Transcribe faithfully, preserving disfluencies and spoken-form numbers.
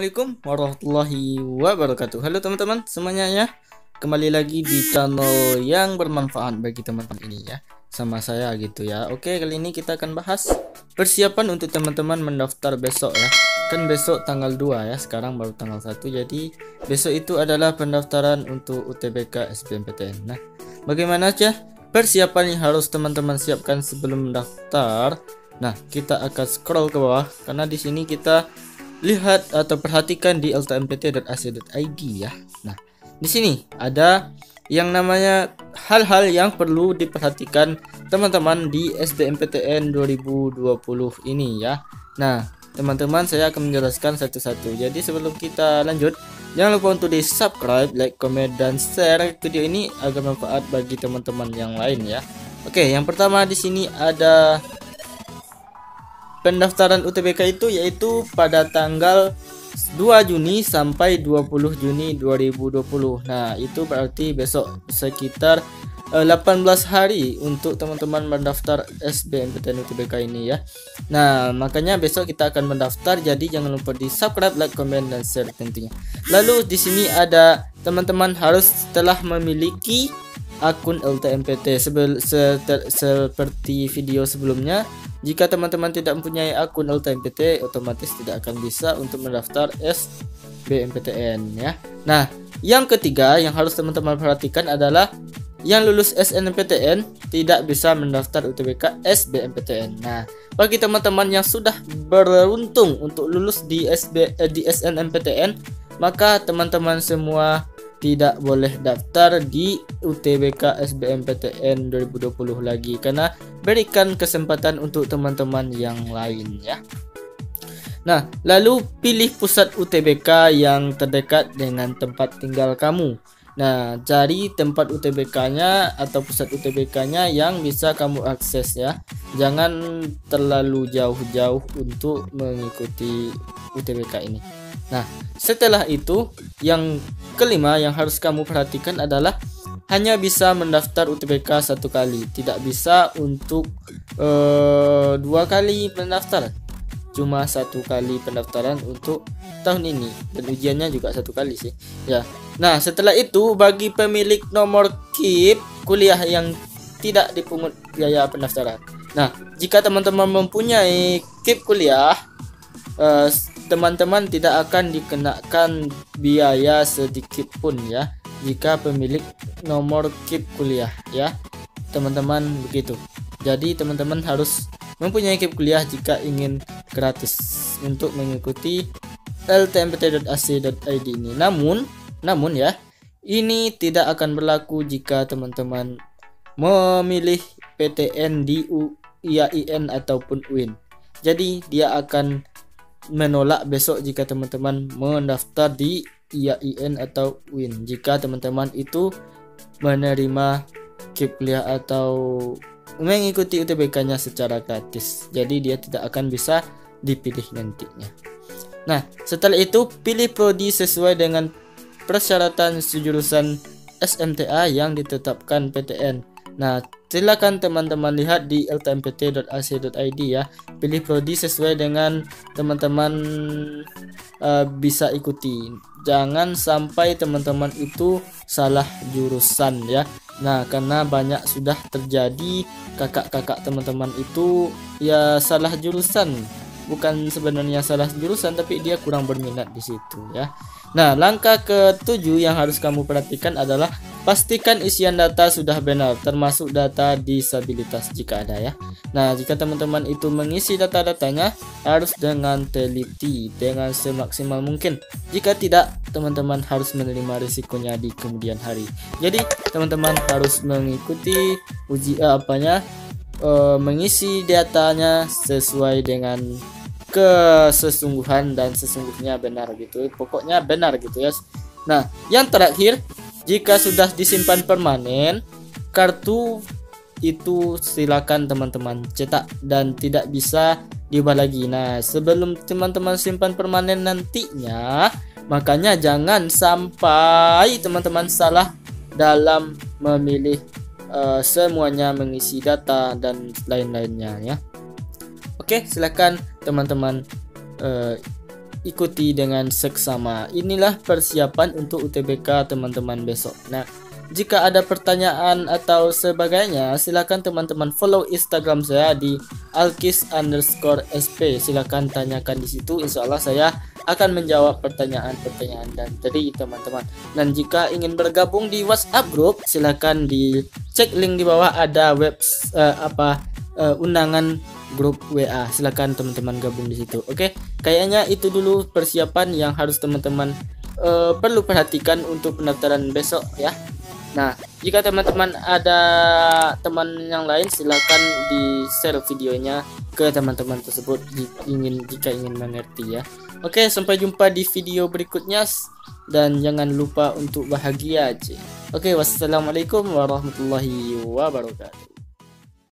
Assalamualaikum warahmatullahi wabarakatuh. Halo teman-teman semuanya ya. Kembali lagi di channel yang bermanfaat bagi teman-teman ini ya. Sama saya gitu ya. Oke, kali ini kita akan bahas persiapan untuk teman-teman mendaftar besok ya. Kan besok tanggal dua ya, sekarang baru tanggal satu. Jadi besok itu adalah pendaftaran untuk U T B K S B M P T N. Nah, bagaimana aja persiapan yang harus teman-teman siapkan sebelum mendaftar? Nah, kita akan scroll ke bawah karena di sini kita lihat atau perhatikan di l t m p t dot a c dot i d ya. Nah, di sini ada yang namanya hal-hal yang perlu diperhatikan teman-teman di S B M P T N dua ribu dua puluh ini ya. Nah, teman-teman saya akan menjelaskan satu-satu. Jadi sebelum kita lanjut, jangan lupa untuk di subscribe, like, comment, dan share video ini agar bermanfaat bagi teman-teman yang lain ya. Oke, yang pertama di sini ada pendaftaran U T B K itu yaitu pada tanggal dua Juni sampai dua puluh Juni dua ribu dua puluh. Nah, itu berarti besok sekitar eh, delapan belas hari untuk teman-teman mendaftar S B M P T N U T B K ini ya. Nah, makanya besok kita akan mendaftar, jadi jangan lupa di subscribe, like, comment, dan share tentunya. Lalu di sini ada teman-teman harus telah memiliki akun L T M P T sebel, se, ter, seperti video sebelumnya. Jika teman-teman tidak mempunyai akun L T M P T, otomatis tidak akan bisa untuk mendaftar S B M P T N ya. Nah, yang ketiga yang harus teman-teman perhatikan adalah yang lulus S N M P T N tidak bisa mendaftar U T B K S B M P T N. Nah, bagi teman-teman yang sudah beruntung untuk lulus di S B eh, di S N M P T N, maka teman-teman semua tidak boleh daftar di U T B K S B M P T N dua ribu dua puluh lagi, karena berikan kesempatan untuk teman-teman yang lain ya. Nah, lalu pilih pusat U T B K yang terdekat dengan tempat tinggal kamu. Nah, cari tempat U T B K-nya atau pusat U T B K-nya yang bisa kamu akses ya. Jangan terlalu jauh-jauh untuk mengikuti U T B K ini. Nah, setelah itu yang kelima yang harus kamu perhatikan adalah hanya bisa mendaftar U T B K satu kali, tidak bisa untuk uh, dua kali pendaftaran. Cuma satu kali pendaftaran untuk tahun ini, dan ujiannya juga satu kali sih ya. Nah, setelah itu bagi pemilik nomor K I P kuliah yang tidak dipungut biaya pendaftaran. Nah, jika teman-teman mempunyai K I P kuliah, uh, teman-teman tidak akan dikenakan biaya sedikit pun ya jika pemilik nomor K I P kuliah ya, teman-teman, begitu. Jadi teman-teman harus mempunyai K I P kuliah jika ingin gratis untuk mengikuti l t m p t dot a c dot i d ini. Namun, namun ya, ini tidak akan berlaku jika teman-teman memilih P T N di I A I N ataupun U I N. Jadi dia akan menolak besok jika teman-teman mendaftar di I A I N atau U I N, jika teman-teman itu menerima K I P kuliah atau mengikuti U T B K-nya secara gratis. Jadi dia tidak akan bisa dipilih nantinya. Nah, setelah itu pilih prodi sesuai dengan persyaratan jurusan S M T A yang ditetapkan P T N. Nah, silakan teman-teman lihat di l t m p t dot a c dot i d ya. Pilih prodi sesuai dengan teman-teman uh, bisa ikuti. Jangan sampai teman-teman itu salah jurusan ya. Nah, karena banyak sudah terjadi kakak-kakak teman-teman itu ya salah jurusan. Bukan sebenarnya salah jurusan, tapi dia kurang berminat di situ ya. Nah, langkah ketujuh yang harus kamu perhatikan adalah pastikan isian data sudah benar, termasuk data disabilitas jika ada ya. Nah, jika teman-teman itu mengisi data-datanya harus dengan teliti, dengan semaksimal mungkin. Jika tidak, teman-teman harus menerima risikonya di kemudian hari. Jadi, teman-teman harus mengikuti uji eh, apanya eh, mengisi datanya sesuai dengan kesesungguhan dan sesungguhnya benar gitu. Pokoknya benar gitu ya. Nah, yang terakhir, jika sudah disimpan permanen, kartu itu silakan teman-teman cetak dan tidak bisa diubah lagi. Nah, sebelum teman-teman simpan permanen nantinya, makanya jangan sampai teman-teman salah dalam memilih uh, semuanya, mengisi data dan lain-lainnya ya. Oke, silakan teman-teman uh, ikuti dengan seksama. Inilah persiapan untuk U T B K teman-teman besok. Nah, jika ada pertanyaan atau sebagainya, silakan teman-teman follow Instagram saya di alkis underscore sp. Silakan tanyakan di situ. Insya Allah saya akan menjawab pertanyaan-pertanyaan dan tadi teman-teman. Dan jika ingin bergabung di WhatsApp group, silakan dicek link di bawah, ada web uh, apa uh, undangan grup W A. Silakan teman-teman gabung di situ. Oke, kayaknya itu dulu persiapan yang harus teman-teman uh, perlu perhatikan untuk pendaftaran besok ya. Nah, jika teman-teman ada teman yang lain, silakan di share videonya ke teman-teman tersebut jika ingin jika ingin mengerti ya. Oke, sampai jumpa di video berikutnya dan jangan lupa untuk bahagia aja. Oke, wassalamualaikum warahmatullahi wabarakatuh.